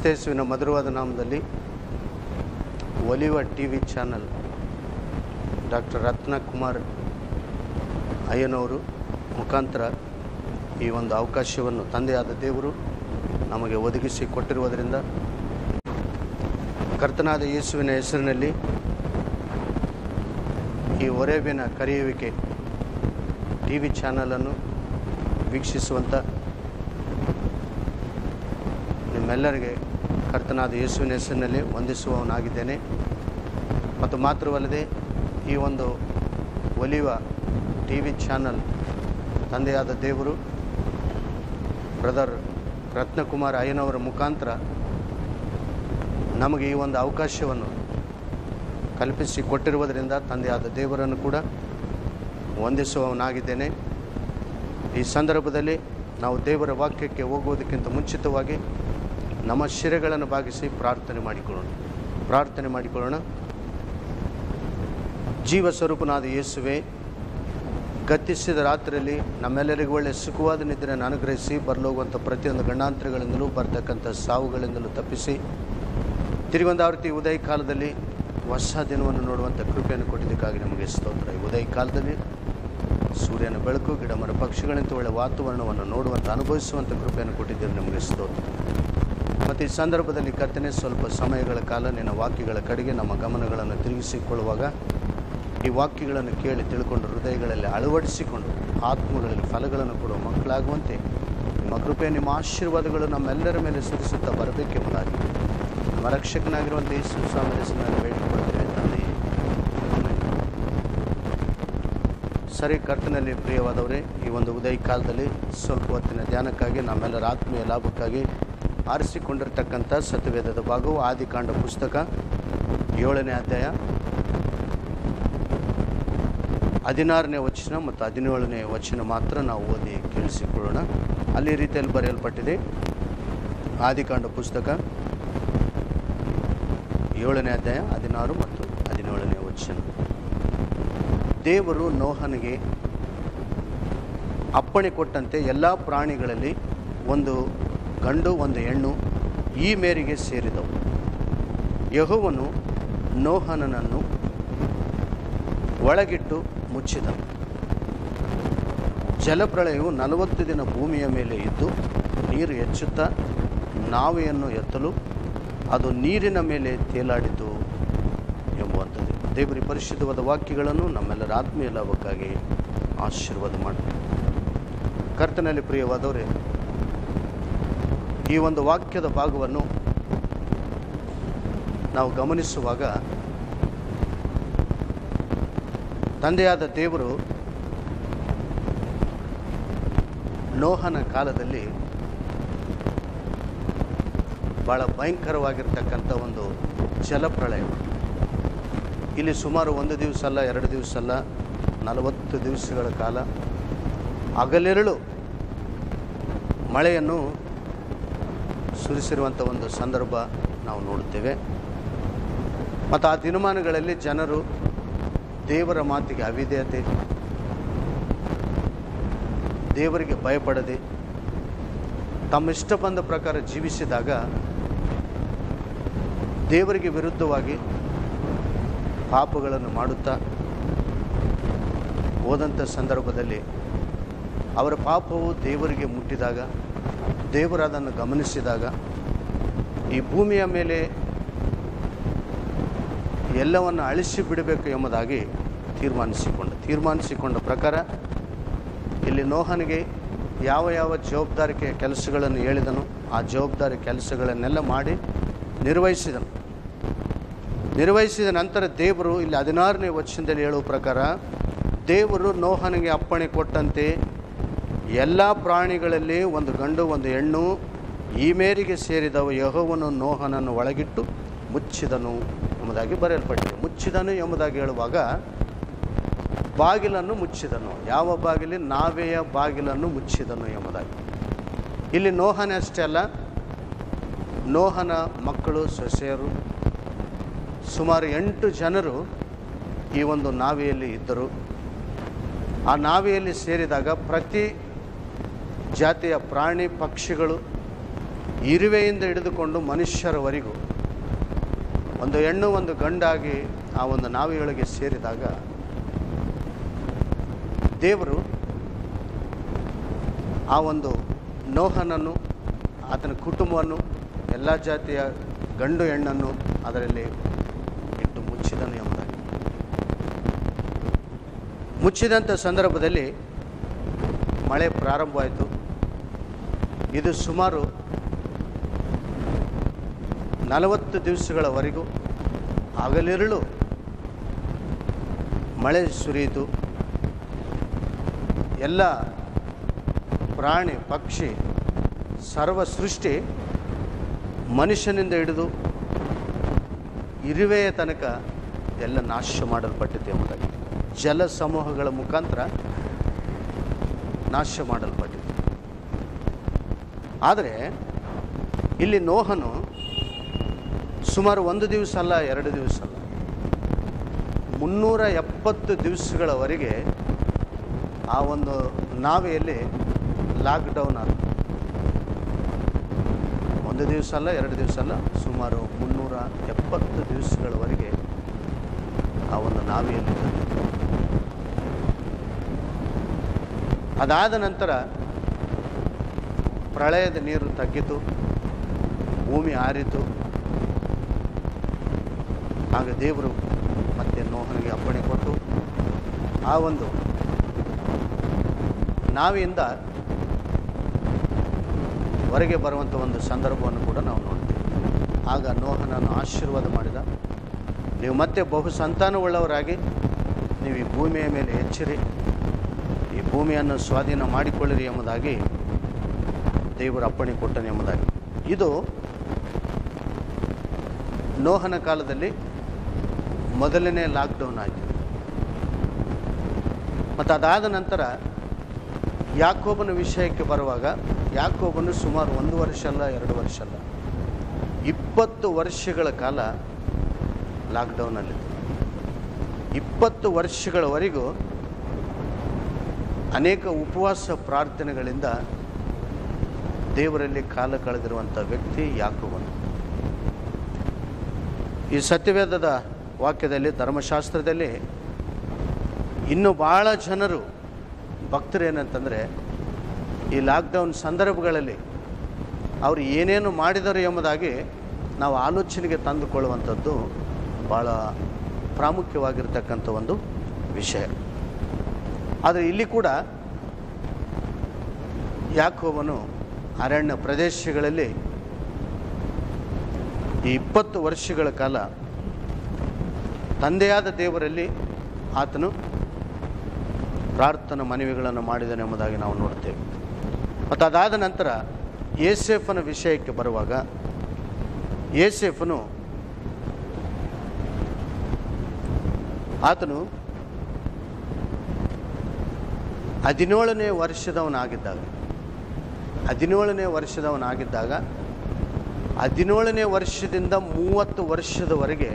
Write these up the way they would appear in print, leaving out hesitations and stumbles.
ಕ್ರಿಸ್ತೇಸುವಿನ ಮಧುರವಾದ ನಾಮದಲ್ಲಿ Oliva TV channel doctor Ratnakumar ಅಯ್ಯನವರು ಮುಖಾಂತರ ಈ ಒಂದು ಅವಕಾಶವನ್ನು ತಂದೆಯಾದ ದೇವರು ನಮಗೆ ಒದಗಿಸಿ ಕೊಟ್ಟಿರುವುದರಿಂದ ಕರ್ತನಾದ ಯೇಸುವಿನ ಹೆಸರಿನಲ್ಲಿ ಈ ಹೊರೆಬಿನ ಕರೆಯುವಿಕೆ ಟಿವಿ ಚಾನಲನ್ನು ವೀಕ್ಷಿಸುವಂಥ ನಿಮ್ಮೆಲ್ಲರಿಗೆ ಕರ್ತನಾದ ಯೇಸುವಿನ ಹೆಸರಿನಲ್ಲಿ ವಂದಿಸುವವನಾಗಿದ್ದೇನೆ. ಮತ್ತು ಮಾತ್ರವಲ್ಲದೆ ಈ ಒಂದು ಒಲಿವ ಟಿವಿ ಚಾನಲ್ ತಂದೆಯಾದ ದೇವರು ಬ್ರದರ್ ರತ್ನಕುಮಾರ್ ಅಯ್ಯನವರ ಮುಖಾಂತರ ನಮಗೆ ಈ ಒಂದು ಅವಕಾಶವನ್ನು ಕಲ್ಪಿಸಿ ಕೊಟ್ಟಿರುವುದರಿಂದ ತಂದೆಯಾದ ದೇವರನ್ನು ಕೂಡ ವಂದಿಸುವವನಾಗಿದ್ದೇನೆ. ಈ ಸಂದರ್ಭದಲ್ಲಿ ನಾವು ದೇವರ ವಾಕ್ಯಕ್ಕೆ ಹೋಗುವುದಕ್ಕಿಂತ ಮುಂಚಿತವಾಗಿ ನಮ್ಮ ಶಿರೆಗಳನ್ನು ಬಾಗಿಸಿ ಪ್ರಾರ್ಥನೆ ಮಾಡಿಕೊಳ್ಳೋಣ. ಜೀವ ಸ್ವರೂಪನಾದ ಯೇಸುವೆ, ಗತಿಸಿದ ರಾತ್ರಿಯಲ್ಲಿ ನಮ್ಮೆಲ್ಲರಿಗೂ ಒಳ್ಳೆಯ ಸುಖವಾದ ನಿದ್ರೆಯನ್ನು ಅನುಗ್ರಹಿಸಿ ಬರಲೋಗುವಂಥ ಪ್ರತಿಯೊಂದು ಗಂಡಾಂತರಗಳಿಂದಲೂ ಬರ್ತಕ್ಕಂಥ ಸಾವುಗಳಿಂದಲೂ ತಪ್ಪಿಸಿ ತಿರುಗೊಂದಾವೃತ್ತಿ ಉದಯ ಕಾಲದಲ್ಲಿ ಹೊಸ ದಿನವನ್ನು ನೋಡುವಂಥ ಕೃಪೆಯನ್ನು ಕೊಟ್ಟಿದ್ದಕ್ಕಾಗಿ ನಮಗೆ ಸ್ತೋತ್ರ. ಈ ಉದಯ ಕಾಲದಲ್ಲಿ ಸೂರ್ಯನ ಬೆಳಕು, ಗಿಡ ಮರ ಪಕ್ಷಿಗಳಂತ ಒಳ್ಳೆಯ ವಾತಾವರಣವನ್ನು ನೋಡುವಂಥ ಅನುಭವಿಸುವಂಥ ಕೃಪೆಯನ್ನು ಕೊಟ್ಟಿದ್ದೀರಿ, ನಮಗೆ ಸ್ತೋತ್ರ. ಮತ್ತು ಈ ಸಂದರ್ಭದಲ್ಲಿ ಕರ್ತನೆ ಸ್ವಲ್ಪ ಸಮಯಗಳ ಕಾಲ ನಿನ್ನ ವಾಕ್ಯಗಳ ಕಡೆಗೆ ನಮ್ಮ ಗಮನಗಳನ್ನು ತಿರುಗಿಸಿಕೊಳ್ಳುವಾಗ ಈ ವಾಕ್ಯಗಳನ್ನು ಕೇಳಿ ತಿಳ್ಕೊಂಡು ಹೃದಯಗಳಲ್ಲಿ ಅಳವಡಿಸಿಕೊಂಡು ಆತ್ಮಗಳಲ್ಲಿ ಫಲಗಳನ್ನು ಕೊಡುವ ಮಕ್ಕಳಾಗುವಂತೆ ನಿಮ್ಮ ಕೃಪೆ, ನಿಮ್ಮ ಆಶೀರ್ವಾದಗಳು ನಮ್ಮೆಲ್ಲರ ಮೇಲೆ ಸುರಿಸುತ್ತಾ ಬರಬೇಕೆಂಬುದಾಗಿ ನಮ್ಮ ರಕ್ಷಕನಾಗಿರುವಂಥ ಯೇಸು ಸ್ವಾಮಿ ಹೆಸರಿನಲ್ಲಿ ಬೇಡಿಕೊಳ್ಳುತ್ತೇವೆ ತಂದೆ. ಸರಿ, ಕರ್ತನಲ್ಲಿ ಪ್ರಿಯವಾದವರೇ, ಈ ಒಂದು ಉದಯ ಕಾಲದಲ್ಲಿ ಸ್ವಲ್ಪ ಹೊತ್ತಿನ ಧ್ಯಾನಕ್ಕಾಗಿ ನಮ್ಮೆಲ್ಲರ ಆತ್ಮೀಯ ಲಾಭಕ್ಕಾಗಿ ಆರಿಸಿಕೊಂಡಿರ್ತಕ್ಕಂಥ ಸತ್ಯವೇದದ ಭಾಗವು ಆದಿಕಾಂಡ ಪುಸ್ತಕ 7ನೇ ಅಧ್ಯಾಯ 16ನೇ ವಚನ ಮತ್ತು 17ನೇ ವಚನ ಮಾತ್ರ ನಾವು ಓದಿ ಕೇಳಿಸಿಕೊಳ್ಳೋಣ. ಅಲ್ಲಿ ರೀತಿಯಲ್ಲಿ ಬರೆಯಲ್ಪಟ್ಟಿದೆ. ಆದಿಕಾಂಡ ಪುಸ್ತಕ 7ನೇ ಅಧ್ಯಾಯ 16 ಮತ್ತು 17ನೇ ವಚನ. ದೇವರು ನೋಹನಿಗೆ ಅಪ್ಪಣೆ ಕೊಟ್ಟಂತೆ ಎಲ್ಲ ಪ್ರಾಣಿಗಳಲ್ಲಿ ಒಂದು ಗಂಡು ಒಂದು ಹೆಣ್ಣು ಈ ಮೇರೆಗೆ ಸೇರಿದವು. ಯೆಹೋವನು ನೋಹನನ್ನು ಒಳಗಿಟ್ಟು ಮುಚ್ಚಿದನು. ಜಲಪ್ರಳಯವು 40 ದಿನ ಭೂಮಿಯ ಮೇಲೆ ಇದ್ದು ನೀರು ಹೆಚ್ಚುತ್ತಾ ನಾವೆಯನ್ನು ಎತ್ತಲು ಅದು ನೀರಿನ ಮೇಲೆ ತೇಲಾಡಿತು ಎಂಬುವಂಥದ್ದು. ದೇವರ ಪರಿಶುದ್ಧವಾದ ವಾಕ್ಯಗಳನ್ನು ನಮ್ಮೆಲ್ಲರ ಆತ್ಮೀಯ ಲಾಭಕ್ಕಾಗಿ ಆಶೀರ್ವಾದ ಮಾಡ್ತಾರೆ. ಕರ್ತನಲ್ಲಿ ಪ್ರಿಯವಾದವರೇ, ಈ ಒಂದು ವಾಕ್ಯದ ಭಾಗವನ್ನು ನಾವು ಗಮನಿಸುವಾಗ ತಂದೆಯಾದ ದೇವರು ನೋಹನ ಕಾಲದಲ್ಲಿ ಭಾಳ ಭಯಂಕರವಾಗಿರ್ತಕ್ಕಂಥ ಒಂದು ಜಲಪ್ರಳಯ. ಇಲ್ಲಿ ಸುಮಾರು 1 ದಿವಸ ಅಲ್ಲ, 2 ದಿವಸ ಅಲ್ಲ, 40 ದಿವಸಗಳ ಕಾಲ ಹಗಲಿರುಳು ಮಳೆಯನ್ನು ಸುರಿಸಿರುವಂಥ ಒಂದು ಸಂದರ್ಭ ನಾವು ನೋಡುತ್ತೇವೆ. ಮತ್ತು ಆ ದಿನಮಾನಗಳಲ್ಲಿ ಜನರು ದೇವರ ಮಾತಿಗೆ ಅವಿಧೇಯತೆ, ದೇವರಿಗೆ ಭಯಪಡದೆ ತಮ್ಮ ಇಷ್ಟ ಬಂದ ಪ್ರಕಾರ ಜೀವಿಸಿದಾಗ ದೇವರಿಗೆ ವಿರುದ್ಧವಾಗಿ ಪಾಪಗಳನ್ನು ಮಾಡುತ್ತಾ ಹೋದಂಥ ಸಂದರ್ಭದಲ್ಲಿ ಅವರ ಪಾಪವು ದೇವರಿಗೆ ಮುಟ್ಟಿದಾಗ, ದೇವರು ಅದನ್ನು ಗಮನಿಸಿದಾಗ ಈ ಭೂಮಿಯ ಮೇಲೆ ಎಲ್ಲವನ್ನು ಅಳಿಸಿ ಬಿಡಬೇಕು ಎಂಬುದಾಗಿ ತೀರ್ಮಾನಿಸಿಕೊಂಡ ಪ್ರಕಾರ ಇಲ್ಲಿ ನೋಹನಿಗೆ ಯಾವ ಜವಾಬ್ದಾರಿಕೆ ಕೆಲಸಗಳನ್ನು ಹೇಳಿದನು ಆ ಜವಾಬ್ದಾರಿ ಕೆಲಸಗಳನ್ನೆಲ್ಲ ಮಾಡಿ ನಿರ್ವಹಿಸಿದ ನಂತರ ದೇವರು ಇಲ್ಲಿ 16ನೇ ವಚನದಲ್ಲಿ ಹೇಳುವ ಪ್ರಕಾರ ದೇವರು ನೋಹನಿಗೆ ಅಪ್ಪಣೆ ಕೊಟ್ಟಂತೆ ಎಲ್ಲ ಪ್ರಾಣಿಗಳಲ್ಲಿ ಒಂದು ಗಂಡು ಒಂದು ಹೆಣ್ಣು ಈ ಮೇರೆಗೆ ಸೇರಿದವು. ಯೆಹೋವನು ನೋಹನನ್ನು ಒಳಗಿಟ್ಟು ಮುಚ್ಚಿದನು ಎಂಬುದಾಗಿ ಬರೆಯಲ್ಪಟ್ಟಿದೆ. ಮುಚ್ಚಿದನು ಎಂಬುದಾಗಿ ಹೇಳುವಾಗ ಬಾಗಿಲನ್ನು ಮುಚ್ಚಿದನು. ಯಾವ ಬಾಗಿಲು? ನಾವೆಯ ಬಾಗಿಲನ್ನು ಮುಚ್ಚಿದನು ಎಂಬುದಾಗಿ. ಇಲ್ಲಿ ನೋಹನೇ ಅಷ್ಟೇ ಅಲ್ಲ, ನೋಹನ ಮಕ್ಕಳು ಸೊಸೆಯರು ಸುಮಾರು 8 ಜನರು ಈ ಒಂದು ನಾವೆಯಲ್ಲಿ ಇದ್ದರು. ಆ ನಾವೆಯಲ್ಲಿ ಸೇರಿದಾಗ ಪ್ರತಿ ಜಾತಿಯ ಪ್ರಾಣಿ ಪಕ್ಷಿಗಳು ಇರುವೆಯಿಂದ ಹಿಡಿದುಕೊಂಡು ಮನುಷ್ಯರವರೆಗೂ ಒಂದು ಹೆಣ್ಣು ಒಂದು ಗಂಡಾಗಿ ಆ ಒಂದು ನಾವೆಯೊಳಗೆ ಸೇರಿದಾಗ ದೇವರು ಆ ಒಂದು ನೋಹನನ್ನು ಆತನ ಕುಟುಂಬವನ್ನು ಎಲ್ಲ ಜಾತಿಯ ಗಂಡು ಹೆಣ್ಣನ್ನು ಅದರಲ್ಲಿ ಇಟ್ಟು ಮುಚ್ಚಿದನು ಎಂಬುದಾಗಿ. ಮುಚ್ಚಿದಂಥ ಸಂದರ್ಭದಲ್ಲಿ ಮಳೆ ಪ್ರಾರಂಭವಾಯಿತು. ಇದು ಸುಮಾರು 40 ದಿವಸಗಳವರೆಗೂ ಹಗಲಿರುಳು ಮಳೆ ಸುರಿಯಿತು. ಎಲ್ಲ ಪ್ರಾಣಿ ಪಕ್ಷಿ ಸರ್ವ ಸೃಷ್ಟಿ ಮನುಷ್ಯನಿಂದ ಹಿಡಿದು ಇರುವೆಯ ತನಕ ಎಲ್ಲ ನಾಶ ಮಾಡಲ್ಪಟ್ಟಿದೆ ಎಂಬುದಾಗಿ. ಜಲ ಸಮೂಹಗಳ ಮುಖಾಂತರ ನಾಶ ಮಾಡಲ್ಪಟ್ಟಿದೆ. ಆದರೆ ಇಲ್ಲಿ ನೋಹನು ಸುಮಾರು 1 ದಿವಸ ಅಲ್ಲ, 2 ದಿವಸ ಅಲ್ಲ, 370 ದಿವಸಗಳವರೆಗೆ ಆ ಒಂದು ನಾವೆಯಲ್ಲಿ ಲಾಕ್ಡೌನ್ ಆದ. 1 ದಿವಸ ಅಲ್ಲ, 2 ದಿವಸ ಅಲ್ಲ, ಸುಮಾರು 370 ದಿವಸಗಳವರೆಗೆ ಆ ಒಂದು ನಾವೆಯಲ್ಲಿ. ಅದಾದ ನಂತರ ಪ್ರಳಯದ ನೀರು ತಗ್ಗಿತು, ಭೂಮಿ ಆರಿತು. ಆಗ ದೇವರು ಮತ್ತೆ ನೋಹನಿಗೆ ಅಪ್ಪಣೆ ಕೊಟ್ಟು ಆ ಒಂದು ನಾವಿಯಿಂದ ಹೊರಗೆ ಬರುವಂಥ ಒಂದು ಸಂದರ್ಭವನ್ನು ಕೂಡ ನಾವು ನೋಡ್ತೀವಿ. ಆಗ ನೋಹನನ್ನು ಆಶೀರ್ವಾದ ಮಾಡಿದ. ನೀವು ಮತ್ತೆ ಬಹು ಸಂತಾನವುಳ್ಳವರಾಗಿ ನೀವು ಈ ಭೂಮಿಯ ಮೇಲೆ ಹೆಚ್ಚಿರಿ, ಈ ಭೂಮಿಯನ್ನು ಸ್ವಾಧೀನ ಮಾಡಿಕೊಳ್ಳಿರಿ ಎಂಬುದಾಗಿ ದೇವರು ಅಪ್ಪಣೆ ಕೊಟ್ಟನು ಎಂಬುದಾಗಿ. ಇದು ನೋಹನ ಕಾಲದಲ್ಲಿ ಮೊದಲನೇ ಲಾಕ್ಡೌನ್ ಆಯಿತು. ಮತ್ತು ಅದಾದ ನಂತರ ಯಾಕೋಬನ ವಿಷಯಕ್ಕೆ ಬರುವಾಗ ಯಾಕೋಬನು ಸುಮಾರು 1 ವರ್ಷ ಅಲ್ಲ, 2 ವರ್ಷ ಅಲ್ಲ, 20 ವರ್ಷಗಳ ಕಾಲ ಲಾಕ್ಡೌನಲ್ಲಿತ್ತು. 20 ವರ್ಷಗಳವರೆಗೂ ಅನೇಕ ಉಪವಾಸ ಪ್ರಾರ್ಥನೆಗಳಿಂದ ದೇವರಲ್ಲಿ ಕಾಲ ಕಳೆದಿರುವಂಥ ವ್ಯಕ್ತಿ ಯಾಕೋಬನು. ಈ ಸತ್ಯವೇದದ ವಾಕ್ಯದಲ್ಲಿ, ಧರ್ಮಶಾಸ್ತ್ರದಲ್ಲಿ ಇನ್ನೂ ಭಾಳ ಜನರು ಭಕ್ತರು ಏನಂತಂದರೆ ಈ ಲಾಕ್ಡೌನ್ ಸಂದರ್ಭಗಳಲ್ಲಿ ಅವರು ಏನೇನು ಮಾಡಿದರು ಎಂಬುದಾಗಿ ನಾವು ಆಲೋಚನೆಗೆ ತಂದುಕೊಳ್ಳುವಂಥದ್ದು ಭಾಳ ಪ್ರಾಮುಖ್ಯವಾಗಿರ್ತಕ್ಕಂಥ ಒಂದು ವಿಷಯ. ಆದರೆ ಇಲ್ಲಿ ಕೂಡ ಯಾಕೋಬನು ಅರಣ್ಯ ಪ್ರದೇಶಗಳಲ್ಲಿ ಈ 20 ವರ್ಷಗಳ ಕಾಲ ತಂದೆಯಾದ ದೇವರಲ್ಲಿ ಆತನು ಪ್ರಾರ್ಥನಾ ಮನವಿಗಳನ್ನು ಮಾಡಿದನೆಂಬುದಾಗಿ ನಾವು ನೋಡ್ತೇವೆ. ಮತ್ತು ಅದಾದ ನಂತರ ಯೋಸೇಫನ ವಿಷಯಕ್ಕೆ ಬರುವಾಗ ಯೋಸೇಫನು ಆತನು 17ನೇ ವರ್ಷದವನಾಗಿದ್ದಾಗ 17ನೇ ವರ್ಷದಿಂದ 30 ವರ್ಷದವರೆಗೆ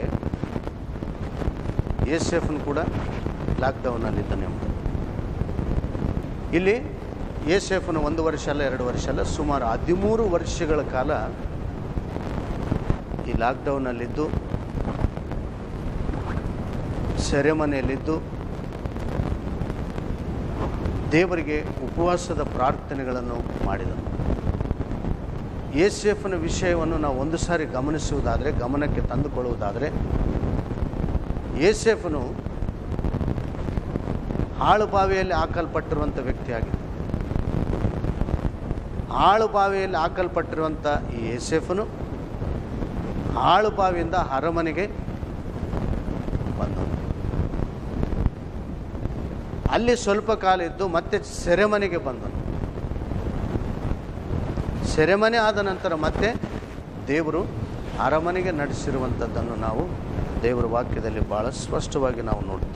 ಯೋಸೇಫನು ಕೂಡ ಲಾಕ್ಡೌನಲ್ಲಿದ್ದಾನೆ. ಇಲ್ಲಿ ಯೋಸೇಫನು 1 ವರ್ಷ ಅಲ್ಲ, 2 ವರ್ಷ ಅಲ್ಲ, ಸುಮಾರು 13 ವರ್ಷಗಳ ಕಾಲ ಈ ಲಾಕ್ಡೌನಲ್ಲಿದ್ದು ಸೆರೆಮನೆಯಲ್ಲಿದ್ದು ದೇವರಿಗೆ ಉಪವಾಸದ ಪ್ರಾರ್ಥನೆಗಳನ್ನು ಮಾಡಿದನು. ಯೋಸೇಫನ ವಿಷಯವನ್ನು ನಾವು ಒಂದು ಸಾರಿ ಗಮನಿಸುವುದಾದರೆ, ಗಮನಕ್ಕೆ ತಂದುಕೊಳ್ಳುವುದಾದರೆ, ಯೋಸೇಫನು ಆಳುಬಾವಿಯಲ್ಲಿ ಹಾಕಲ್ಪಟ್ಟಿರುವಂಥ ವ್ಯಕ್ತಿಯಾಗಿದೆ. ಆಳುಬಾವಿಯಲ್ಲಿ ಹಾಕಲ್ಪಟ್ಟಿರುವಂಥ ಈ ಯೋಸೇಫನು ಆಳುಬಾವಿಯಿಂದ ಅರಮನೆಗೆ ಬಂದನು. ಅಲ್ಲಿ ಸ್ವಲ್ಪ ಕಾಲ ಇದ್ದು ಮತ್ತೆ ಸೆರೆಮನೆಗೆ ಬಂದನು. ಸೆರೆಮನೆ ಆದ ನಂತರ ಮತ್ತೆ ದೇವರು ಅರಮನೆಗೆ ನಡೆಸಿರುವಂಥದ್ದನ್ನು ನಾವು ದೇವರ ವಾಕ್ಯದಲ್ಲಿ ಭಾಳ ಸ್ಪಷ್ಟವಾಗಿ ನಾವು ನೋಡ್ತೀವಿ.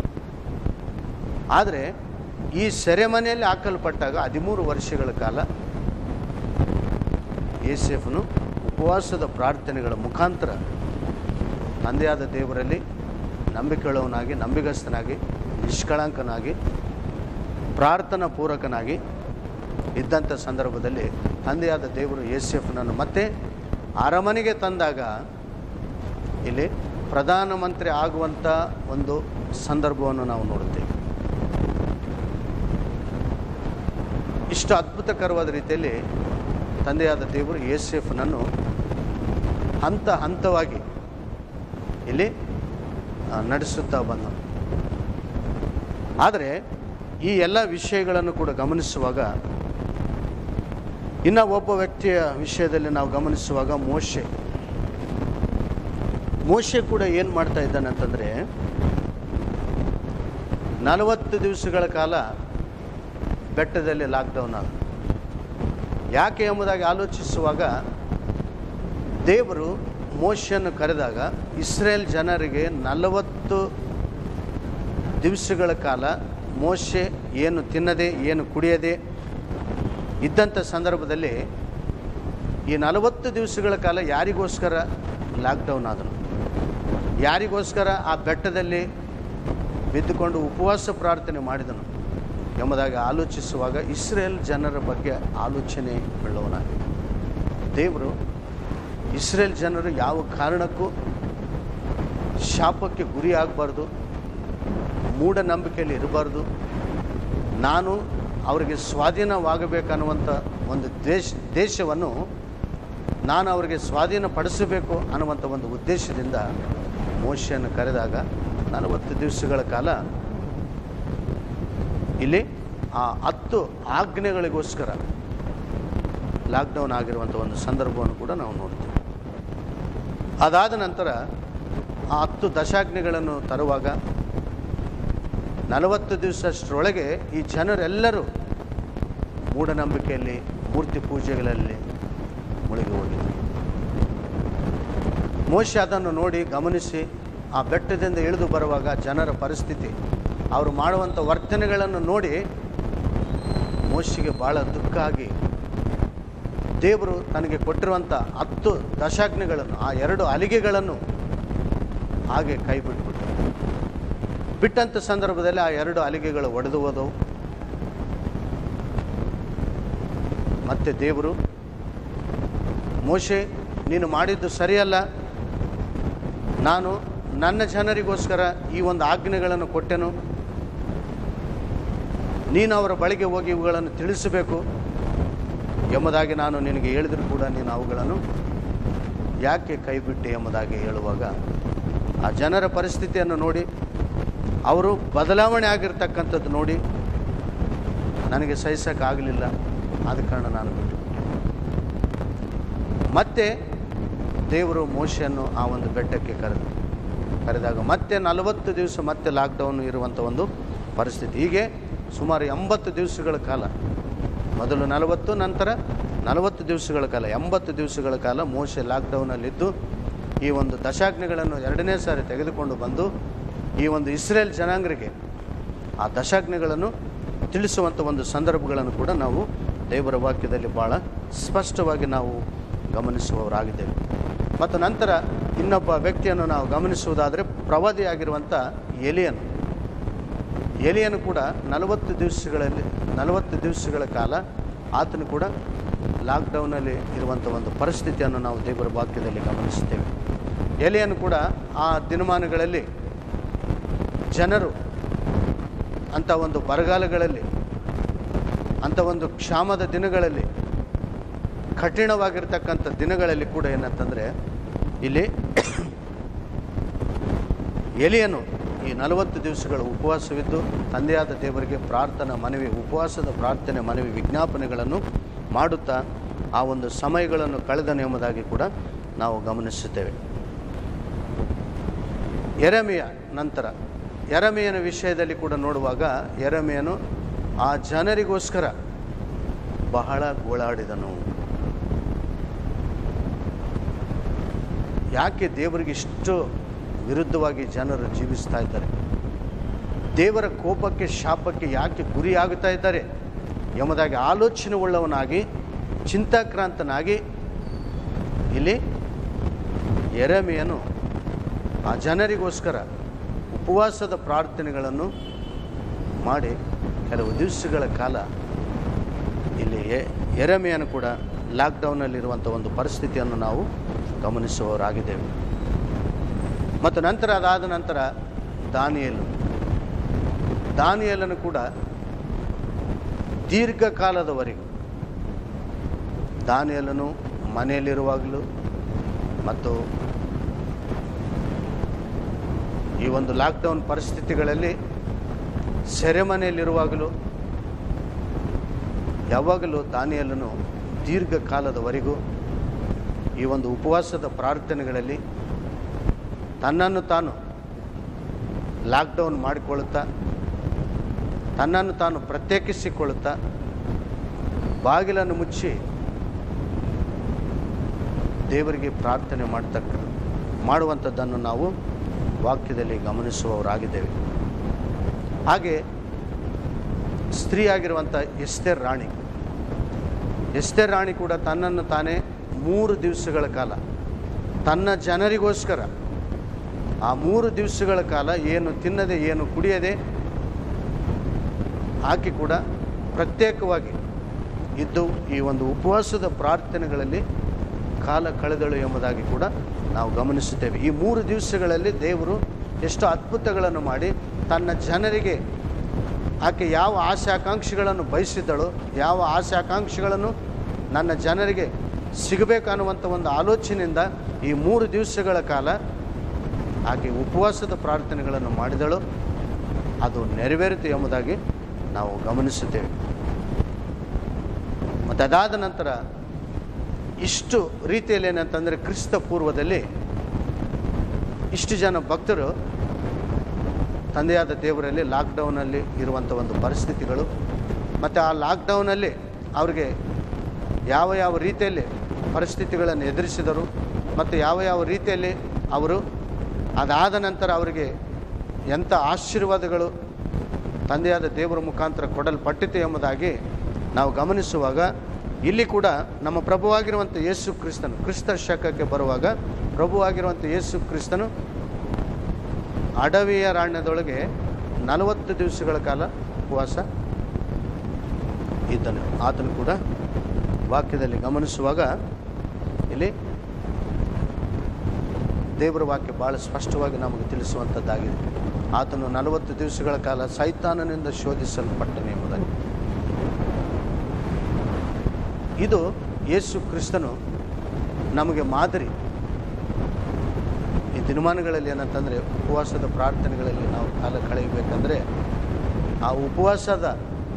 ಆದರೆ ಈ ಸೆರೆಮನೆಯಲ್ಲಿ ಹಾಕಲ್ಪಟ್ಟಾಗ 13 ವರ್ಷಗಳ ಕಾಲ ಯೋಸೇಫನು ಉಪವಾಸದ ಪ್ರಾರ್ಥನೆಗಳ ಮುಖಾಂತರ ತಂದೆಯಾದ ದೇವರಲ್ಲಿ ನಂಬಿಕೆಯುಳ್ಳವನಾಗಿ, ನಂಬಿಗಸ್ತನಾಗಿ, ನಿಷ್ಕಳಂಕನಾಗಿ, ಪ್ರಾರ್ಥನಾ ಪೂರ್ವಕನಾಗಿ ಇದ್ದಂಥ ಸಂದರ್ಭದಲ್ಲಿ ತಂದೆಯಾದ ದೇವರು ಯೋಸೇಫನನ್ನು ಮತ್ತೆ ಅರಮನೆಗೆ ತಂದಾಗ ಇಲ್ಲಿ ಪ್ರಧಾನಮಂತ್ರಿ ಆಗುವಂಥ ಒಂದು ಸಂದರ್ಭವನ್ನು ನಾವು ನೋಡುತ್ತೇವೆ. ಇಷ್ಟು ಅದ್ಭುತಕರವಾದ ರೀತಿಯಲ್ಲಿ ತಂದೆಯಾದ ದೇವರು ಯೋಸೇಫನನ್ನು ಹಂತ ಹಂತವಾಗಿ ಇಲ್ಲಿ ನಡೆಸುತ್ತಾ ಬಂದನು. ಆದರೆ ಈ ಎಲ್ಲ ವಿಷಯಗಳನ್ನು ಕೂಡ ಗಮನಿಸುವಾಗ ಇನ್ನು ಒಬ್ಬ ವ್ಯಕ್ತಿಯ ವಿಷಯದಲ್ಲಿ ನಾವು ಗಮನಿಸುವಾಗ ಮೋಶೆ ಕೂಡ ಏನು ಮಾಡ್ತಾ ಇದ್ದಾನೆ ಅಂತಂದರೆ 40 ದಿವಸಗಳ ಕಾಲ ಬೆಟ್ಟದಲ್ಲಿ ಲಾಕ್ಡೌನ್ ಆದ. ಯಾಕೆ ಎಂಬುದಾಗಿ ಆಲೋಚಿಸುವಾಗ ದೇವರು ಮೋಶೆಯನ್ನು ಕರೆದಾಗ ಇಸ್ರೇಲ್ ಜನರಿಗೆ 40 ದಿವಸಗಳ ಕಾಲ ಮೋಶೆ ಏನು ತಿನ್ನದೆ ಏನು ಕುಡಿಯದೆ ಇದ್ದಂಥ ಸಂದರ್ಭದಲ್ಲಿ ಈ 40 ದಿವಸಗಳ ಕಾಲ ಯಾರಿಗೋಸ್ಕರ ಲಾಕ್ಡೌನ್ ಆದನು, ಯಾರಿಗೋಸ್ಕರ ಆ ಬೆಟ್ಟದಲ್ಲಿ ಬಿದ್ದುಕೊಂಡು ಉಪವಾಸ ಪ್ರಾರ್ಥನೆ ಮಾಡಿದನು ಎಂಬುದಾಗಿ ಆಲೋಚಿಸುವಾಗ ಇಸ್ರೇಲ್ ಜನರ ಬಗ್ಗೆ ಆಲೋಚನೆ ಉಳ್ಳವನಾಗಿ ದೇವರು ಇಸ್ರೇಲ್ ಜನರು ಯಾವ ಕಾರಣಕ್ಕೂ ಶಾಪಕ್ಕೆ ಗುರಿ ಆಗಬಾರ್ದು, ಮೂಢನಂಬಿಕೆಯಲ್ಲಿ ಇರಬಾರ್ದು, ನಾನು ಅವರಿಗೆ ಸ್ವಾಧೀನವಾಗಬೇಕನ್ನುವಂಥ ಒಂದು ದೇಶವನ್ನು ನಾನು ಅವರಿಗೆ ಸ್ವಾಧೀನಪಡಿಸಬೇಕು ಅನ್ನುವಂಥ ಒಂದು ಉದ್ದೇಶದಿಂದ ಮೋಶೆಯನ್ನು ಕರೆದಾಗ 40 ದಿವಸಗಳ ಕಾಲ ಇಲ್ಲಿ ಆ 10 ಆಜ್ಞೆಗಳಿಗೋಸ್ಕರ ಲಾಕ್ಡೌನ್ ಆಗಿರುವಂಥ ಒಂದು ಸಂದರ್ಭವನ್ನು ಕೂಡ ನಾವು ನೋಡ್ತೀವಿ. ಅದಾದ ನಂತರ ಆ 10 ದಶಾಜ್ಞೆಗಳನ್ನು ತರುವಾಗ 40 ದಿವಸಷ್ಟರೊಳಗೆ ಈ ಜನರೆಲ್ಲರೂ ಮೂಢನಂಬಿಕೆಯಲ್ಲಿ ಮೂರ್ತಿ ಪೂಜೆಗಳಲ್ಲಿ ಮುಳುಗಿ ಹೋಗಿದ್ದರು. ಮೋಶೆ ಅದನ್ನು ನೋಡಿ ಗಮನಿಸಿ ಆ ಬೆಟ್ಟದಿಂದ ಇಳಿದು ಬರುವಾಗ ಜನರ ಪರಿಸ್ಥಿತಿ, ಅವರು ಮಾಡುವಂಥ ವರ್ತನೆಗಳನ್ನು ನೋಡಿ ಮೋಶೆಗೆ ಭಾಳ ದುಃಖ ಆಗಿ ದೇವರು ತನಗೆ ಕೊಟ್ಟಿರುವಂಥ 10 ದಶಾಜ್ಞೆಗಳನ್ನು ಆ 2 ಹಲಿಗೆಗಳನ್ನು ಹಾಗೆ ಕೈ ಬಿಟ್ಟಂಥ ಸಂದರ್ಭದಲ್ಲಿ ಆ 2 ಹಲಿಗೆಗಳು ಒಡೆದು ಹೋದವು. ಮತ್ತೆ ದೇವರು ಮೋಶೆ ನೀನು ಮಾಡಿದ್ದು ಸರಿಯಲ್ಲ, ನಾನು ನನ್ನ ಜನರಿಗೋಸ್ಕರ ಈ ಒಂದು ಆಜ್ಞೆಗಳನ್ನು ಕೊಟ್ಟೆನು, ನೀನು ಅವರ ಬಳಿಗೆ ಹೋಗಿ ಇವುಗಳನ್ನು ತಿಳಿಸಬೇಕು ಎಂಬುದಾಗಿ ನಾನು ನಿನಗೆ ಹೇಳಿದರೂ ಕೂಡ ನೀನು ಅವುಗಳನ್ನು ಯಾಕೆ ಕೈ ಬಿಟ್ಟೆ ಎಂಬುದಾಗಿ ಹೇಳುವಾಗ ಆ ಜನರ ಪರಿಸ್ಥಿತಿಯನ್ನು ನೋಡಿ, ಅವರು ಬದಲಾವಣೆ ಆಗಿರ್ತಕ್ಕಂಥದ್ದು ನೋಡಿ ನನಗೆ ಸಹಿಸೋಕ್ಕಾಗಲಿಲ್ಲ, ಆದ ಕಾರಣ ನಾನು ಬಿಟ್ಟು ಮತ್ತೆ ದೇವರು ಮೋಶೆಯನ್ನು ಆ ಒಂದು ಬೆಟ್ಟಕ್ಕೆ ಕರೆದಾಗ ಮತ್ತೆ 40 ದಿವಸ ಮತ್ತೆ ಲಾಕ್ಡೌನ್ ಇರುವಂಥ ಒಂದು ಪರಿಸ್ಥಿತಿ. ಹೀಗೆ ಸುಮಾರು 80 ದಿವಸಗಳ ಕಾಲ, ಮೊದಲು 40, ನಂತರ 40 ದಿವಸಗಳ ಕಾಲ, 80 ದಿವಸಗಳ ಕಾಲ ಮೋಶೆ ಲಾಕ್ಡೌನಲ್ಲಿದ್ದು ಈ ಒಂದು ದಶಾಜ್ಞೆಗಳನ್ನು 2ನೇ ಸಾರಿ ತೆಗೆದುಕೊಂಡು ಬಂದು ಈ ಒಂದು ಇಸ್ರೇಲ್ ಜನಾಂಗರಿಗೆ ಆ ದಶಾಜ್ಞೆಗಳನ್ನು ತಿಳಿಸುವಂಥ ಒಂದು ಸಂದರ್ಭಗಳನ್ನು ಕೂಡ ನಾವು ದೇವರ ವಾಕ್ಯದಲ್ಲಿ ಭಾಳ ಸ್ಪಷ್ಟವಾಗಿ ನಾವು ಗಮನಿಸುವವರಾಗಿದ್ದೇವೆ. ಮತ್ತು ನಂತರ ಇನ್ನೊಬ್ಬ ವ್ಯಕ್ತಿಯನ್ನು ನಾವು ಗಮನಿಸುವುದಾದರೆ ಪ್ರವಾದಿಯಾಗಿರುವಂಥ ಎಲಿಯನು ಕೂಡ 40 ದಿವಸಗಳ ಕಾಲ ಆತನು ಕೂಡ ಲಾಕ್ಡೌನಲ್ಲಿ ಇರುವಂಥ ಒಂದು ಪರಿಸ್ಥಿತಿಯನ್ನು ನಾವು ದೇವರ ವಾಕ್ಯದಲ್ಲಿ ಗಮನಿಸುತ್ತೇವೆ. ಎಲಿಯನು ಕೂಡ ಆ ದಿನಮಾನಗಳಲ್ಲಿ ಜನರು ಅಂಥ ಒಂದು ಬರಗಾಲಗಳಲ್ಲಿ, ಅಂಥ ಒಂದು ಕ್ಷಾಮದ ದಿನಗಳಲ್ಲಿ, ಕಠಿಣವಾಗಿರ್ತಕ್ಕಂಥ ದಿನಗಳಲ್ಲಿ ಕೂಡ ಏನಂತಂದರೆ ಇಲ್ಲಿ ಎಲಿಯನು ಈ 40 ದಿವಸಗಳ ಉಪವಾಸವಿದ್ದು ತಂದೆಯಾದ ದೇವರಿಗೆ ಉಪವಾಸದ ಪ್ರಾರ್ಥನೆ ಮನವಿ ವಿಜ್ಞಾಪನೆಗಳನ್ನು ಮಾಡುತ್ತಾ ಆ ಒಂದು ಸಮಯಗಳನ್ನು ಕಳೆದನು ಎಂಬುದಾಗಿ ಕೂಡ ನಾವು ಗಮನಿಸುತ್ತೇವೆ. ಯೆರೆಮೀಯನ ವಿಷಯದಲ್ಲಿ ಕೂಡ ನೋಡುವಾಗ ಯೆರೆಮೀಯನು ಆ ಜನರಿಗೋಸ್ಕರ ಬಹಳ ಗೋಳಾಡಿದನು. ಯಾಕೆ ದೇವರಿಗೆ ಇಷ್ಟು ವಿರುದ್ಧವಾಗಿ ಜನರು ಜೀವಿಸ್ತಾ ಇದ್ದಾರೆ, ದೇವರ ಕೋಪಕ್ಕೆ ಶಾಪಕ್ಕೆ ಯಾಕೆ ಗುರಿಯಾಗುತ್ತಾ ಇದ್ದಾರೆ ಎಂಬುದಾಗಿ ಆಲೋಚನೆ ಉಳ್ಳವನಾಗಿ ಚಿಂತಾಕ್ರಾಂತನಾಗಿ ಇಲ್ಲಿ ಯೆರೆಮೀಯನು ಆ ಜನರಿಗೋಸ್ಕರ ಉಪವಾಸದ ಪ್ರಾರ್ಥನೆಗಳನ್ನು ಮಾಡಿ ಕೆಲವು ದಿವಸಗಳ ಕಾಲ ಇಲ್ಲಿ ಯೆರೆಮೀಯನು ಕೂಡ ಲಾಕ್ಡೌನ್ನಲ್ಲಿರುವಂಥ ಒಂದು ಪರಿಸ್ಥಿತಿಯನ್ನು ನಾವು ಗಮನಿಸುವವರಾಗಿದ್ದೇವೆ. ಮತ್ತು ನಂತರ ಅದಾದ ನಂತರ ದಾನಿಯೇಲನು ಕೂಡ ದೀರ್ಘಕಾಲದವರೆಗೂ ದಾನಿಯೇಲನು ಮನೆಯಲ್ಲಿರುವಾಗಲೂ ಮತ್ತು ಈ ಒಂದು ಲಾಕ್ಡೌನ್ ಪರಿಸ್ಥಿತಿಗಳಲ್ಲಿ ಸೆರೆಮನೆಯಲ್ಲಿರುವಾಗಲೂ ಯಾವಾಗಲೂ ದಾನಿಯೇಲನು ದೀರ್ಘಕಾಲದವರೆಗೂ ಈ ಒಂದು ಉಪವಾಸದ ಪ್ರಾರ್ಥನೆಗಳಲ್ಲಿ ತನ್ನನ್ನು ತಾನು ಲಾಕ್ಡೌನ್ ಮಾಡಿಕೊಳ್ಳುತ್ತಾ, ತನ್ನನ್ನು ತಾನು ಪ್ರತ್ಯೇಕಿಸಿಕೊಳ್ಳುತ್ತಾ, ಬಾಗಿಲನ್ನು ಮುಚ್ಚಿ ದೇವರಿಗೆ ಪ್ರಾರ್ಥನೆ ಮಾಡುವಂಥದ್ದನ್ನು ನಾವು ವಾಕ್ಯದಲ್ಲಿ ಗಮನಿಸುವವರಾಗಿದ್ದೇವೆ. ಹಾಗೆ ಸ್ತ್ರೀಯಾಗಿರುವಂಥ ಎಸ್ತೇರ್ ರಾಣಿ ಕೂಡ ತನ್ನನ್ನು ತಾನೇ 3 ದಿವಸಗಳ ಕಾಲ ತನ್ನ ಜನರಿಗೋಸ್ಕರ ಆ 3 ದಿವಸಗಳ ಕಾಲ ಏನು ತಿನ್ನದೆ ಏನು ಕುಡಿಯದೆ ಆಕೆ ಕೂಡ ಪ್ರತ್ಯೇಕವಾಗಿ ಇದ್ದು ಈ ಒಂದು ಉಪವಾಸದ ಪ್ರಾರ್ಥನೆಗಳಲ್ಲಿ ಕಾಲ ಕಳೆದಳು ಎಂಬುದಾಗಿ ಕೂಡ ನಾವು ಗಮನಿಸುತ್ತೇವೆ. ಈ 3 ದಿವಸಗಳಲ್ಲಿ ದೇವರು ಎಷ್ಟು ಅದ್ಭುತಗಳನ್ನು ಮಾಡಿ ತನ್ನ ಜನರಿಗೆ ಆಕೆ ಯಾವ ಆಸೆ ಆಕಾಂಕ್ಷೆಗಳನ್ನು ಬಯಸಿದ್ದಳು, ಯಾವ ಆಸೆ ಆಕಾಂಕ್ಷೆಗಳನ್ನು ನನ್ನ ಜನರಿಗೆ ಸಿಗಬೇಕನ್ನುವಂಥ ಒಂದು ಆಲೋಚನೆಯಿಂದ ಈ 3 ದಿವಸಗಳ ಕಾಲ ಆಕೆ ಉಪವಾಸದ ಪ್ರಾರ್ಥನೆಗಳನ್ನು ಮಾಡಿದಳು. ಅದು ನೆರವೇರಿತು ಎಂಬುದಾಗಿ ನಾವು ಗಮನಿಸುತ್ತೇವೆ. ಮತ್ತು ಅದಾದ ನಂತರ ಇಷ್ಟು ರೀತಿಯಲ್ಲಿ ಏನಂತಂದರೆ ಕ್ರಿಸ್ತ ಪೂರ್ವದಲ್ಲಿ ಇಷ್ಟು ಜನ ಭಕ್ತರು ತಂದೆಯಾದ ದೇವರಲ್ಲಿ ಲಾಕ್ಡೌನಲ್ಲಿ ಇರುವಂಥ ಒಂದು ಪರಿಸ್ಥಿತಿಗಳು ಮತ್ತು ಆ ಲಾಕ್ಡೌನಲ್ಲಿ ಅವರಿಗೆ ಯಾವ ರೀತಿಯಲ್ಲಿ ಪರಿಸ್ಥಿತಿಗಳನ್ನು ಎದುರಿಸಿದರು ಮತ್ತು ಯಾವ ರೀತಿಯಲ್ಲಿ ಅವರು ಅದಾದ ನಂತರ ಅವರಿಗೆ ಎಂಥ ಆಶೀರ್ವಾದಗಳು ತಂದೆಯಾದ ದೇವರ ಮುಖಾಂತರ ಕೊಡಲ್ಪಟ್ಟಿತು ಎಂಬುದಾಗಿ ನಾವು ಗಮನಿಸುವಾಗ ಇಲ್ಲಿ ಕೂಡ ನಮ್ಮ ಪ್ರಭುವಾಗಿರುವಂಥ ಯೇಸು ಕ್ರಿಸ್ತನು ಕ್ರಿಸ್ತ ಶಕಕ್ಕೆ ಬರುವಾಗ ಪ್ರಭುವಾಗಿರುವಂಥ ಯೇಸು ಕ್ರಿಸ್ತನು ಅಡವಿಯ ಅರಣ್ಯದೊಳಗೆ 40 ದಿವಸಗಳ ಕಾಲ ಉಪವಾಸ ಇದ್ದನು. ಆತನು ಕೂಡ ವಾಕ್ಯದಲ್ಲಿ ಗಮನಿಸುವಾಗ ಇಲ್ಲಿ ದೇವರ ವಾಕ್ಯ ಭಾಳ ಸ್ಪಷ್ಟವಾಗಿ ನಮಗೆ ತಿಳಿಸುವಂಥದ್ದಾಗಿದೆ. ಆತನು 40 ದಿವಸಗಳ ಕಾಲ ಸೈತಾನನಿಂದ ಶೋಧಿಸಲ್ಪಟ್ಟನು ಎಂಬುದಾಗಿ. ಇದು ಯೇಸು ಕ್ರಿಸ್ತನು ನಮಗೆ ಮಾದರಿ. ಈ ದಿನಮಾನಗಳಲ್ಲಿ ಏನಂತಂದರೆ ಉಪವಾಸದ ಪ್ರಾರ್ಥನೆಗಳಲ್ಲಿ ನಾವು ಕಾಲ ಕಳೆಯಬೇಕಂದ್ರೆ ಆ ಉಪವಾಸದ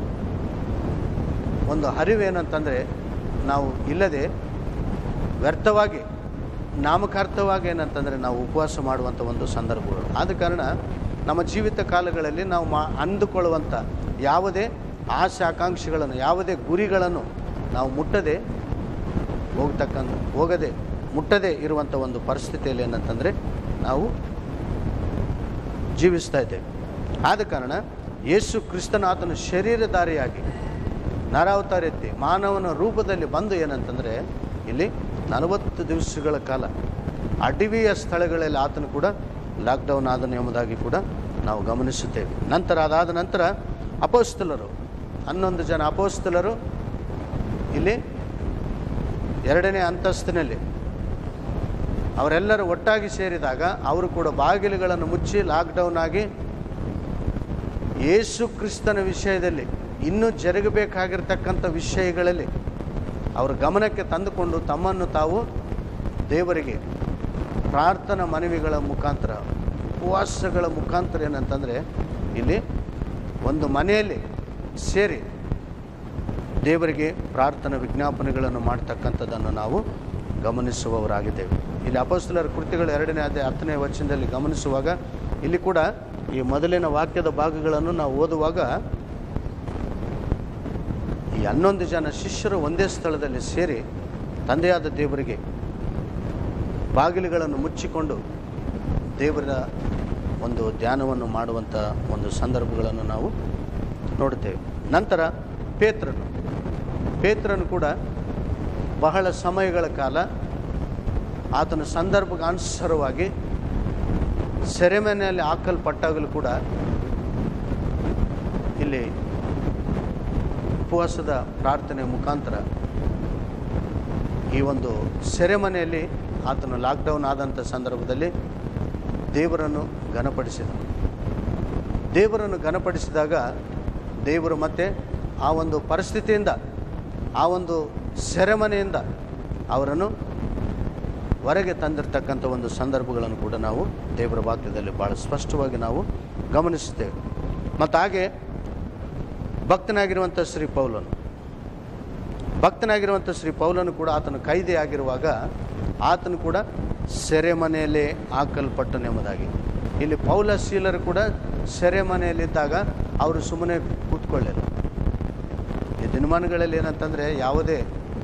ಒಂದು ಹರಿವೇನಂತಂದರೆ ನಾವು ಇಲ್ಲದೆ ವ್ಯರ್ಥವಾಗಿ ನಾಮಕಾರ್ಥವಾಗಿ ಏನಂತಂದರೆ ನಾವು ಉಪವಾಸ ಮಾಡುವಂಥ ಒಂದು ಸಂದರ್ಭಗಳು. ಆದ ಕಾರಣ ನಮ್ಮ ಜೀವಿತ ಕಾಲಗಳಲ್ಲಿ ನಾವು ಅಂದುಕೊಳ್ಳುವಂಥ ಯಾವುದೇ ಆಸೆ ಆಕಾಂಕ್ಷೆಗಳನ್ನು ಯಾವುದೇ ಗುರಿಗಳನ್ನು ನಾವು ಮುಟ್ಟದೆ ಇರುವಂಥ ಒಂದು ಪರಿಸ್ಥಿತಿಯಲ್ಲಿ ಏನಂತಂದರೆ ನಾವು ಜೀವಿಸ್ತಾ ಇದ್ದೇವೆ. ಆದ ಕಾರಣ ಯೇಸು ಕ್ರಿಸ್ತನ ಆತನು ಶರೀರಧಾರಿಯಾಗಿ ನರಾವತಾರ ಎತ್ತಿ ಮಾನವನ ರೂಪದಲ್ಲಿ ಬಂದು ಏನಂತಂದರೆ ಇಲ್ಲಿ 40 ದಿವಸಗಳ ಕಾಲ ಅಡವಿಯ ಸ್ಥಳಗಳಲ್ಲಿ ಆತನು ಕೂಡ ಲಾಕ್ಡೌನ್ ಆದನು ಎಂಬುದಾಗಿ ಕೂಡ ನಾವು ಗಮನಿಸುತ್ತೇವೆ. ನಂತರ ಅದಾದ ನಂತರ ಅಪೊಸ್ತಲರು 11 ಜನ ಅಪೊಸ್ತಲರು ಇಲ್ಲಿ 2ನೇ ಅಂತಸ್ತಿನಲ್ಲಿ ಅವರೆಲ್ಲರೂ ಒಟ್ಟಾಗಿ ಸೇರಿದಾಗ ಅವರು ಕೂಡ ಬಾಗಿಲುಗಳನ್ನು ಮುಚ್ಚಿ ಲಾಕ್ಡೌನ್ ಆಗಿ ಯೇಸು ಕ್ರಿಸ್ತನ ವಿಷಯದಲ್ಲಿ ಇನ್ನೂ ಜರುಗಬೇಕಾಗಿರ್ತಕ್ಕಂಥ ವಿಷಯಗಳಲ್ಲಿ ಅವರ ಗಮನಕ್ಕೆ ತಂದುಕೊಂಡು ತಮ್ಮನ್ನು ತಾವು ದೇವರಿಗೆ ಪ್ರಾರ್ಥನಾ ಮನವಿಗಳ ಮುಖಾಂತರ ಉಪವಾಸಗಳ ಮುಖಾಂತರ ಏನಂತಂದರೆ ಇಲ್ಲಿ ಒಂದು ಮನೆಯಲ್ಲಿ ಸೇರಿ ದೇವರಿಗೆ ಪ್ರಾರ್ಥನಾ ವಿಜ್ಞಾಪನೆಗಳನ್ನು ಮಾಡ್ತಕ್ಕಂಥದ್ದನ್ನು ನಾವು ಗಮನಿಸುವವರಾಗಿದ್ದೇವೆ. ಇಲ್ಲಿ ಅಪೊಸ್ತಲರ ಕೃತ್ಯಗಳು 2ನೇ ಅಧ್ಯಾಯ 10ನೇ ವಚನದಲ್ಲಿ ಗಮನಿಸುವಾಗ ಇಲ್ಲಿ ಕೂಡ ಈ ಮೊದಲಿನ ವಾಕ್ಯದ ಭಾಗಗಳನ್ನು ನಾವು ಓದುವಾಗ ಈ 11 ಜನ ಶಿಷ್ಯರು ಒಂದೇ ಸ್ಥಳದಲ್ಲಿ ಸೇರಿ ತಂದೆಯಾದ ದೇವರಿಗೆ ಬಾಗಿಲುಗಳನ್ನು ಮುಚ್ಚಿಕೊಂಡು ದೇವರ ಒಂದು ಧ್ಯಾನವನ್ನು ಮಾಡುವಂಥ ಒಂದು ಸಂದರ್ಭಗಳನ್ನು ನಾವು ನೋಡುತ್ತೇವೆ. ನಂತರ ಪೇತ್ರನು ಕೂಡ ಬಹಳ ಸಮಯಗಳ ಕಾಲ ಆತನ ಸಂದರ್ಭಕ್ಕನುಸಾರವಾಗಿ ಸೆರೆಮನೆಯಲ್ಲಿ ಹಾಕಲ್ಪಟ್ಟಾಗಲೂ ಕೂಡ ಇಲ್ಲಿ ಉಪವಾಸದ ಪ್ರಾರ್ಥನೆ ಮುಖಾಂತರ ಈ ಒಂದು ಸೆರೆಮನೆಯಲ್ಲಿ ಆತನು ಲಾಕ್ಡೌನ್ ಆದಂಥ ಸಂದರ್ಭದಲ್ಲಿ ದೇವರನ್ನು ಘನಪಡಿಸಿದನು. ದೇವರನ್ನು ಘನಪಡಿಸಿದಾಗ ದೇವರು ಮತ್ತೆ ಆ ಒಂದು ಪರಿಸ್ಥಿತಿಯಿಂದ, ಆ ಒಂದು ಸೆರೆಮನೆಯಿಂದ ಅವರನ್ನು ಹೊರಗೆ ತಂದಿರತಕ್ಕಂಥ ಒಂದು ಸಂದರ್ಭಗಳನ್ನು ಕೂಡ ನಾವು ದೇವರ ವಾಕ್ಯದಲ್ಲಿ ಭಾಳ ಸ್ಪಷ್ಟವಾಗಿ ನಾವು ಗಮನಿಸುತ್ತೇವೆ. ಮತ್ತು ಹಾಗೆ ಭಕ್ತನಾಗಿರುವಂಥ ಶ್ರೀ ಪೌಲನು ಕೂಡ ಆತನು ಕೈದಿ ಆಗಿರುವಾಗ ಆತನು ಕೂಡ ಸೆರೆಮನೆಯಲ್ಲೇ ಹಾಕಲ್ಪಟ್ಟನೆಂಬುದಾಗಿ. ಇಲ್ಲಿ ಪೌಲ ಶೀಲರು ಕೂಡ ಸೆರೆಮನೆಯಲ್ಲಿದ್ದಾಗ ಅವರು ಸುಮ್ಮನೆ ಕೂತ್ಕೊಳ್ಳಿಲ್ಲ. ಈ ದಿನಮಾನಗಳಲ್ಲಿ ಏನಂತಂದರೆ, ಯಾವುದೇ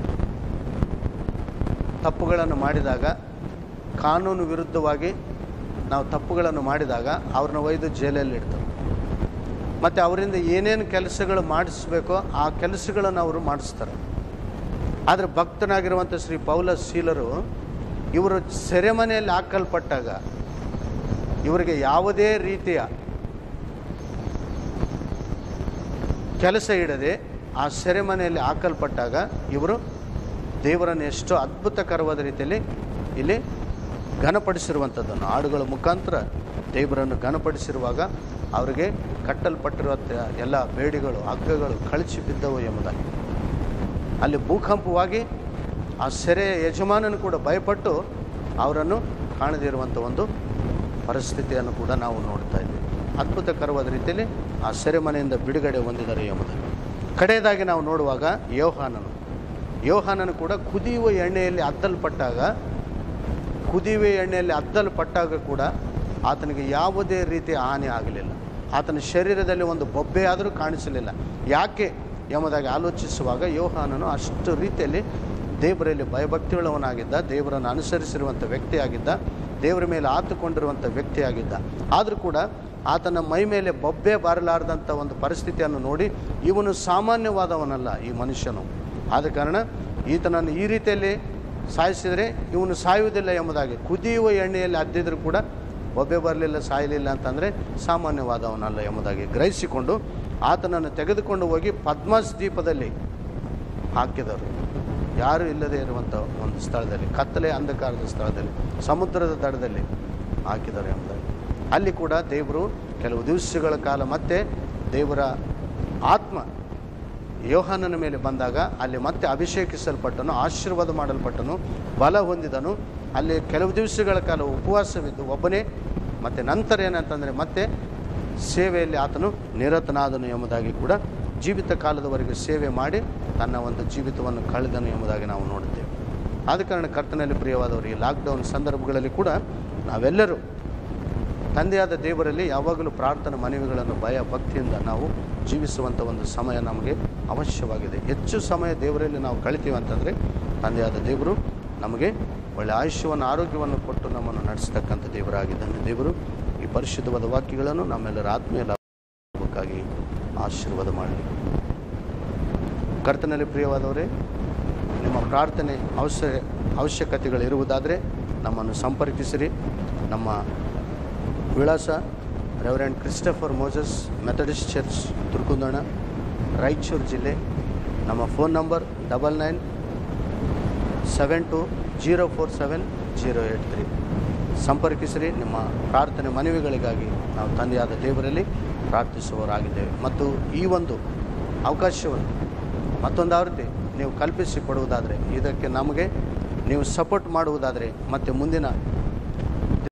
ತಪ್ಪುಗಳನ್ನು ಮಾಡಿದಾಗ, ಕಾನೂನು ವಿರುದ್ಧವಾಗಿ ನಾವು ತಪ್ಪುಗಳನ್ನು ಮಾಡಿದಾಗ ಅವ್ರನ್ನ ಒಯ್ದು ಜೈಲಲ್ಲಿ ಇಡ್ತಾರೆ. ಮತ್ತು ಅವರಿಂದ ಏನೇನು ಕೆಲಸಗಳು ಮಾಡಿಸ್ಬೇಕೋ ಆ ಕೆಲಸಗಳನ್ನು ಅವರು ಮಾಡಿಸ್ತಾರೆ. ಆದರೆ ಭಕ್ತನಾಗಿರುವಂಥ ಶ್ರೀ ಪೌಲ ಶೀಲರು ಇವರು ಸೆರೆಮನೆಯಲ್ಲಿ ಹಾಕಲ್ಪಟ್ಟಾಗ ಇವರಿಗೆ ಯಾವುದೇ ರೀತಿಯ ಕೆಲಸ ಇಡದೆ ಆ ಸೆರೆಮನೆಯಲ್ಲಿ ಹಾಕಲ್ಪಟ್ಟಾಗ ಇವರು ದೇವರನ್ನು ಎಷ್ಟೋ ಅದ್ಭುತಕರವಾದ ರೀತಿಯಲ್ಲಿ ಇಲ್ಲಿ ಘನಪಡಿಸಿರುವಂಥದ್ದನ್ನು ಹಾಡುಗಳ ಮುಖಾಂತರ ದೇವರನ್ನು ಘನಪಡಿಸಿರುವಾಗ ಅವರಿಗೆ ಕಟ್ಟಲ್ಪಟ್ಟಿರುವ ಎಲ್ಲ ಬೇಡಿಗಳು, ಹಗ್ಗಗಳು ಕಳಚಿ ಬಿದ್ದವು ಎಂಬುದಾಗಿ. ಅಲ್ಲಿ ಭೂಕಂಪವಾಗಿ ಆ ಸೆರೆಯ ಯಜಮಾನನು ಕೂಡ ಭಯಪಟ್ಟು ಅವರನ್ನು ಕಾಣದಿರುವಂಥ ಒಂದು ಪರಿಸ್ಥಿತಿಯನ್ನು ಕೂಡ ನಾವು ನೋಡ್ತಾ ಇದ್ದೀವಿ. ಅದ್ಭುತಕರವಾದ ರೀತಿಯಲ್ಲಿ ಆ ಸೆರೆಮನೆಯಿಂದ ಬಿಡುಗಡೆ ಹೊಂದಿದ್ದಾರೆ ಎಂಬುದಾಗಿ. ಕಡೆಯದಾಗಿ ನಾವು ನೋಡುವಾಗ ಯೋಹಾನನು ಕೂಡ ಕುದಿಯುವ ಎಣ್ಣೆಯಲ್ಲಿ ಅದ್ದಲ್ಪಟ್ಟಾಗ ಕೂಡ ಆತನಿಗೆ ಯಾವುದೇ ರೀತಿಯ ಹಾನಿ ಆಗಲಿಲ್ಲ. ಆತನ ಶರೀರದಲ್ಲಿ ಒಂದು ಬೊಬ್ಬೆ ಆದರೂ ಕಾಣಿಸಲಿಲ್ಲ. ಯಾಕೆ ಎಂಬುದಾಗಿ ಆಲೋಚಿಸುವಾಗ ಯೋಹಾನನು ಅಷ್ಟು ರೀತಿಯಲ್ಲಿ ದೇವರಲ್ಲಿ ಭಯಭಕ್ತಿಯುಳ್ಳವನಾಗಿದ್ದ, ದೇವರನ್ನು ಅನುಸರಿಸಿರುವಂಥ ವ್ಯಕ್ತಿಯಾಗಿದ್ದ, ದೇವರ ಮೇಲೆ ಆತುಕೊಂಡಿರುವಂಥ ವ್ಯಕ್ತಿಯಾಗಿದ್ದ. ಆದರೂ ಕೂಡ ಆತನ ಮೈ ಮೇಲೆ ಬೊಬ್ಬೆ ಬಾರಲಾರ್ದಂಥ ಒಂದು ಪರಿಸ್ಥಿತಿಯನ್ನು ನೋಡಿ ಇವನು ಸಾಮಾನ್ಯವಾದವನಲ್ಲ ಈ ಮನುಷ್ಯನು, ಆದ ಕಾರಣ ಈತನನ್ನು ಈ ರೀತಿಯಲ್ಲಿ ಸಾಯಿಸಿದರೆ ಇವನು ಸಾಯುವುದಿಲ್ಲ ಎಂಬುದಾಗಿ, ಕುದಿಯುವ ಎಣ್ಣೆಯಲ್ಲಿ ಅದ್ದಿದ್ರೂ ಕೂಡ ಬೊಬ್ಬೆ ಬರಲಿಲ್ಲ, ಸಾಯಲಿಲ್ಲ ಅಂತಂದರೆ ಸಾಮಾನ್ಯವಾದವನಲ್ಲ ಎಂಬುದಾಗಿ ಗ್ರಹಿಸಿಕೊಂಡು ಆತನನ್ನು ತೆಗೆದುಕೊಂಡು ಹೋಗಿ ಪದ್ಮಸ್ ದ್ವೀಪದಲ್ಲಿ ಹಾಕಿದರು. ಯಾರೂ ಇಲ್ಲದೆ ಇರುವಂಥ ಒಂದು ಸ್ಥಳದಲ್ಲಿ, ಕತ್ತಲೆ ಅಂಧಕಾರದ ಸ್ಥಳದಲ್ಲಿ, ಸಮುದ್ರದ ದಡದಲ್ಲಿ ಹಾಕಿದರು ಎಂಬುದಾಗಿ. ಅಲ್ಲಿ ಕೂಡ ದೇವರು ಕೆಲವು ದಿವಸಗಳ ಕಾಲ ಮತ್ತೆ ದೇವರ ಆತ್ಮ ಯೋಹಾನನ ಮೇಲೆ ಬಂದಾಗ ಅಲ್ಲಿ ಮತ್ತೆ ಅಭಿಷೇಕಿಸಲ್ಪಟ್ಟನು, ಆಶೀರ್ವಾದ ಮಾಡಲ್ಪಟ್ಟನು, ಬಲ ಹೊಂದಿದನು. ಅಲ್ಲಿ ಕೆಲವು ದಿವಸಗಳ ಕಾಲ ಉಪವಾಸವಿದ್ದು ಒಬ್ಬನೇ. ಮತ್ತು ನಂತರ ಏನಂತಂದರೆ ಮತ್ತೆ ಸೇವೆಯಲ್ಲಿ ಆತನು ನಿರತನಾದನು ಎಂಬುದಾಗಿ ಕೂಡ ಜೀವಿತ ಕಾಲದವರೆಗೆ ಸೇವೆ ಮಾಡಿ ತನ್ನ ಒಂದು ಜೀವಿತವನ್ನು ಕಳೆದನು ಎಂಬುದಾಗಿ ನಾವು ನೋಡುತ್ತೇವೆ. ಆದ ಕಾರಣ ಕರ್ತನಲ್ಲಿ ಪ್ರಿಯವಾದವರು, ಈ ಲಾಕ್ಡೌನ್ ಸಂದರ್ಭಗಳಲ್ಲಿ ಕೂಡ ನಾವೆಲ್ಲರೂ ತಂದೆಯಾದ ದೇವರಲ್ಲಿ ಯಾವಾಗಲೂ ಪ್ರಾರ್ಥನಾ ಮನವಿಗಳನ್ನು ಭಯ ಭಕ್ತಿಯಿಂದ ನಾವು ಜೀವಿಸುವಂಥ ಒಂದು ಸಮಯ ನಮಗೆ ಅವಶ್ಯವಾಗಿದೆ. ಹೆಚ್ಚು ಸಮಯ ದೇವರಲ್ಲಿ ನಾವು ಕಳಿತೀವಿ ಅಂತಂದರೆ ತಂದೆಯಾದ ದೇವರು ನಮಗೆ ಒಳ್ಳೆಯ ಆಯುಷ್ಯವನ್ನು, ಆರೋಗ್ಯವನ್ನು ಕೊಟ್ಟು ನಮ್ಮನ್ನು ನಡೆಸ್ತಕ್ಕಂಥ ದೇವರಾಗಿದ್ದಾನೆ. ದೇವರು ಈ ಪರಿಶುದ್ಧವಾದ ವಾಕ್ಯಗಳನ್ನು ನಮ್ಮೆಲ್ಲರ ಆತ್ಮೀಯ ಲಾಭಕ್ಕಾಗಿ ಆಶೀರ್ವಾದ ಮಾಡಲಿ. ಕರ್ತನಲ್ಲಿ ಪ್ರಿಯವಾದವರೇ, ನಿಮ್ಮ ಪ್ರಾರ್ಥನೆ ಅವಶ್ಯಕತೆಗಳಿರುವುದಾದರೆ ನಮ್ಮನ್ನು ಸಂಪರ್ಕಿಸಿರಿ. ನಮ್ಮ ವಿಳಾಸ reverend Christopher Moses Methodist church, Turkundana, Raichur ಜಿಲ್ಲೆ. ನಮ್ಮ ಫೋನ್ ನಂಬರ್ 9972047083. ಸಂಪರ್ಕಿಸಿರಿ. ನಿಮ್ಮ ಪ್ರಾರ್ಥನೆ ಮನವಿಗಳಿಗಾಗಿ ನಾವು ತಂದೆಯಾದ ದೇವರಲ್ಲಿ ಪ್ರಾರ್ಥಿಸುವವರಾಗಿದ್ದೇವೆ. ಮತ್ತು ಈ ಒಂದು ಅವಕಾಶವನ್ನು ಮತ್ತೊಂದು ಆವೃತ್ತಿ ನೀವು ಕಲ್ಪಿಸಿಕೊಡುವುದಾದರೆ, ಇದಕ್ಕೆ ನಮಗೆ ನೀವು ಸಪೋರ್ಟ್ ಮಾಡುವುದಾದರೆ, ಮತ್ತು ಮುಂದಿನ